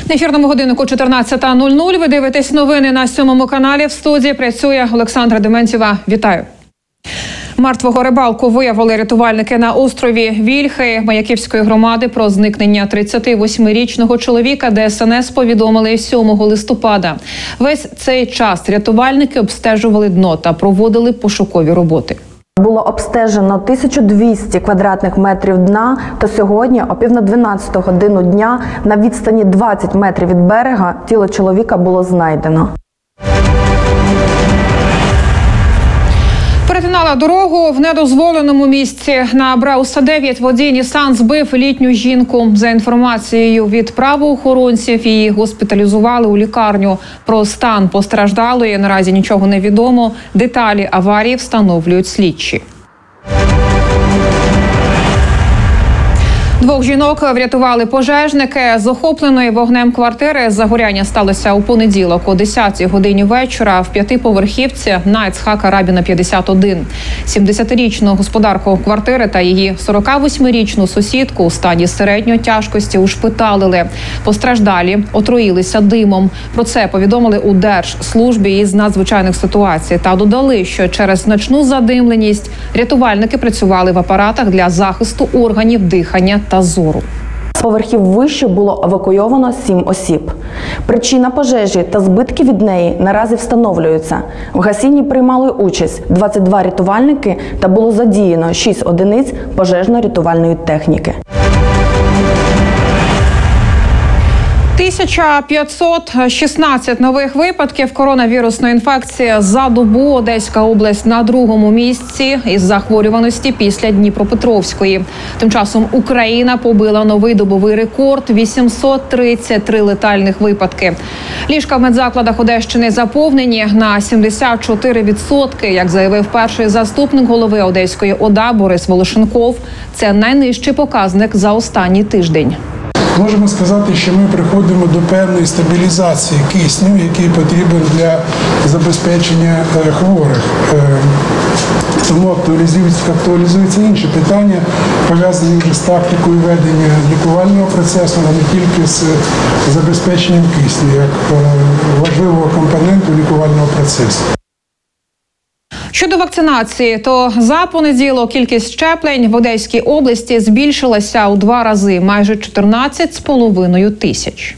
На ефірному годиннику 14:00. Ви дивитесь новини на 7 каналі. В студії працює Олександра Дементьєва. Вітаю. Мертвого рибалку виявили рятувальники на острові Вільхи Маяківської громади. Про зникнення 38-річного чоловіка ДСНС повідомили 7 листопада. Весь цей час рятувальники обстежували дно та проводили пошукові роботи. Було обстежено 1200 квадратних метрів дна, та сьогодні о 11:50 годину дня на відстані 20 метрів від берега тіло чоловіка було знайдено. Перетинала дорогу в недозволеному місці. На Бреуса 9 водій Нісан збив літню жінку. За інформацією від правоохоронців, її госпіталізували у лікарню. Про стан постраждалої наразі нічого не відомо. Деталі аварії встановлюють слідчі. 2 жінок врятували пожежники з охопленої вогнем квартири. Загоряння сталося у понеділок о 10-й годині вечора в 5-поверхівці на Іцхака Рабіна 51. 70-річну господарку квартири та її 48-річну сусідку у стані середньої тяжкості ушпиталили. Постраждалі отруїлися димом. Про це повідомили у Держслужбі із надзвичайних ситуацій та додали, що через значну задимленість рятувальники працювали в апаратах для захисту органів дихання та зору. З поверхів вище було евакуйовано 7 осіб. Причина пожежі та збитки від неї наразі встановлюються. В гасінні приймали участь 22 рятувальники та було задіяно 6 одиниць пожежно-рятувальної техніки. 1516 нових випадків коронавірусної інфекції за добу. Одеська область на 2-му місці із захворюваності після Дніпропетровської. Тим часом Україна побила новий добовий рекорд – 833 летальних випадки. Ліжка в медзакладах Одещини заповнені на 74%, як заявив перший заступник голови Одеської ОДА Борис Волошенков. Це найнижчий показник за останній тиждень. Можемо сказати, що ми приходимо до певної стабілізації кисню, який потрібен для забезпечення хворих. Тому актуалізуються інші питання, пов'язані вже з тактикою ведення лікувального процесу, а не тільки з забезпеченням кисню, як важливого компоненту лікувального процесу. Щодо вакцинації, то за понеділок кількість щеплень в Одеській області збільшилася у 2 рази – майже 14,5 тисяч.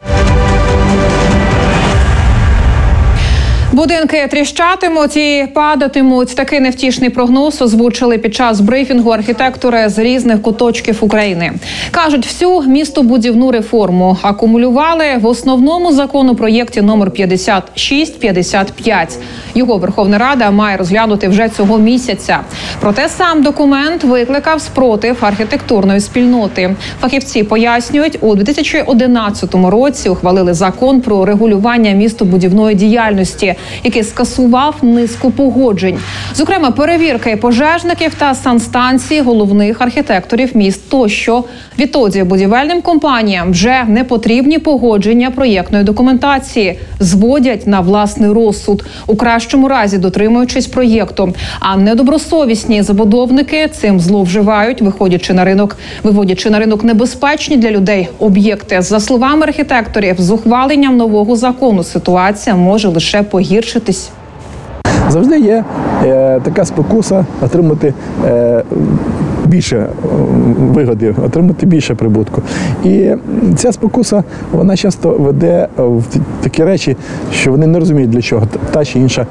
Будинки тріщатимуть і падатимуть. Такий невтішний прогноз озвучили під час брифінгу архітектори з різних куточків України. Кажуть, всю містобудівну реформу акумулювали в основному законопроєкті номер 5655. Його Верховна Рада має розглянути вже цього місяця. Проте сам документ викликав спротив архітектурної спільноти. Фахівці пояснюють, у 2011 році ухвалили закон про регулювання містобудівної діяльності, який скасував низку погоджень. Зокрема, перевірки пожежників та санстанції головних архітекторів міст тощо. Відтоді будівельним компаніям вже не потрібні погодження проєктної документації. Зводять на власний розсуд, у кращому разі дотримуючись проєкту. А недобросовісні забудовники цим зловживають, виводячи на ринок небезпечні для людей об'єкти. За словами архітекторів, з ухваленням нового закону ситуація може лише погіршитись. Завжди є така спокуса отримати більше вигоди, отримати більше прибутку. І ця спокуса, вона часто веде в такі речі, що вони не розуміють, для чого та чи інша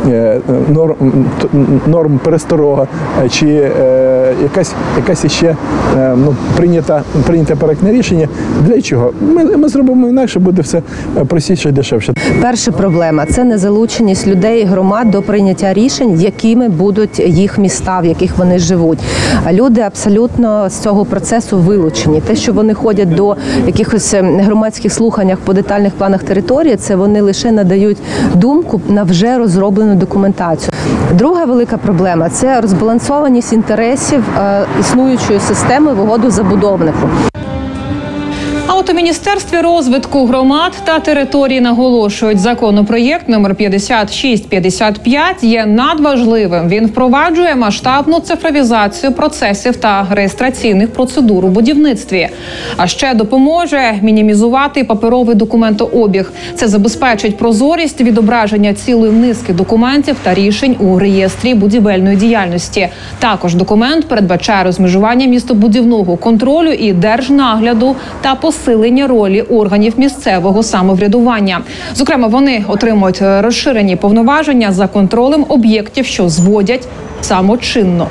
норм пересторога, чи якась іще прийняте проектне рішення. Для чого? Ми зробимо інакше, буде все простіше і дешевше. Перша проблема – це незалученість людей і громад до прийняття рішень, якими будуть їх міста, в яких вони живуть. Люди абсолютно з цього процесу вилучені. Те, що вони ходять до якихось громадських слуханнях по детальних планах території, це вони лише надають думку на вже розроблену документацію. Друга велика проблема – це розбалансованість інтересів існуючої системи в угоду забудовнику. от у Міністерстві розвитку громад та територій наголошують, законопроєкт номер 5655 є надважливим. Він впроваджує масштабну цифровізацію процесів та реєстраційних процедур у будівництві. А ще допоможе мінімізувати паперовий документообіг. Це забезпечить прозорість відображення цілої низки документів та рішень у реєстрі будівельної діяльності. Також документ передбачає розмежування містобудівного контролю і держнагляду та посилення ролі органів місцевого самоврядування. Зокрема, вони отримують розширені повноваження за контролем об'єктів, що зводять самочинно.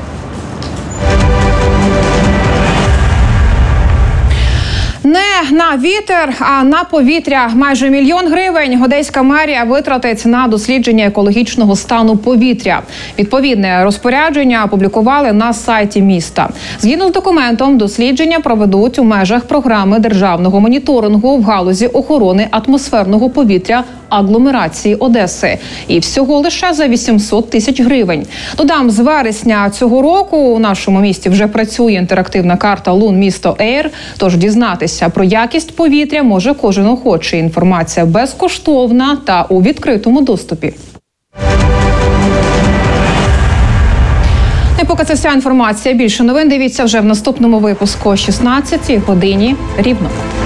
Не на вітер, а на повітря. Майже 1 мільйон гривень Одеська мерія витратить на дослідження екологічного стану повітря. Відповідне розпорядження опублікували на сайті міста. Згідно з документом, дослідження проведуть у межах програми державного моніторингу в галузі охорони атмосферного повітря агломерації Одеси. І всього лише за 800 тисяч гривень. Додам, з вересня цього року у нашому місті вже працює інтерактивна карта Лун місто Ейр. Тож дізнатися про якість повітря може кожен охочий. Інформація безкоштовна та у відкритому доступі. І поки це вся інформація. Більше новин дивіться вже в наступному випуску о 16-й годині рівно.